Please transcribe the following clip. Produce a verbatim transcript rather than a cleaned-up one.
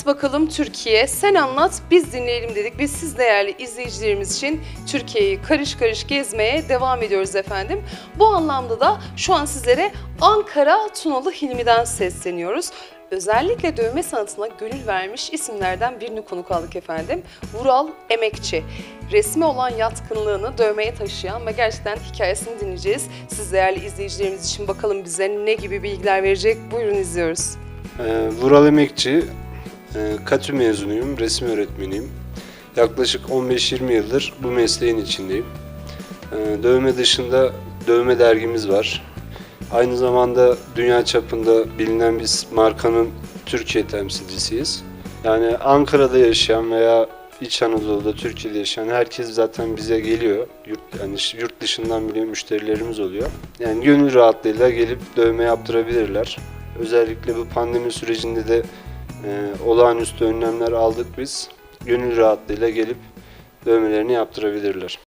bakalım Türkiye, sen anlat biz dinleyelim dedik. Biz siz değerli izleyicilerimiz için Türkiye'yi karış karış gezmeye devam ediyoruz efendim. Bu anlamda da şu an sizlere Ankara Tunalı Hilmi'den sesleniyoruz. Özellikle dövme sanatına gönül vermiş isimlerden birini konuk aldık efendim. Vural Emekçi. Resmi olan yatkınlığını dövmeye taşıyan ve gerçekten hikayesini dinleyeceğiz. Siz değerli izleyicilerimiz için bakalım bize ne gibi bilgiler verecek? Buyurun izliyoruz. Ee, Vural Emekçi, e, KATÜ mezunuyum, resim öğretmeniyim. Yaklaşık on beş yirmi yıldır bu mesleğin içindeyim. Ee, dövme dışında dövme dergimiz var. Aynı zamanda dünya çapında bilinen bir markanın Türkiye temsilcisiyiz. Yani Ankara'da yaşayan veya İç Anadolu'da, Türkiye'de yaşayan herkes zaten bize geliyor. Yurt, yani yurt dışından bile müşterilerimiz oluyor. Yani gönül rahatlığıyla gelip dövme yaptırabilirler. Özellikle bu pandemi sürecinde de e, olağanüstü önlemler aldık biz. Gönül rahatlığıyla gelip dövmelerini yaptırabilirler.